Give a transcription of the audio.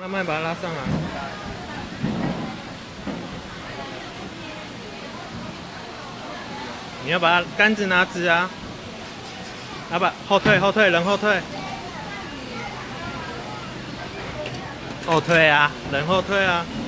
慢慢把它拉上来。你要把杆子拿直啊！啊不，后退，后退，人后退。后退啊，人后退啊！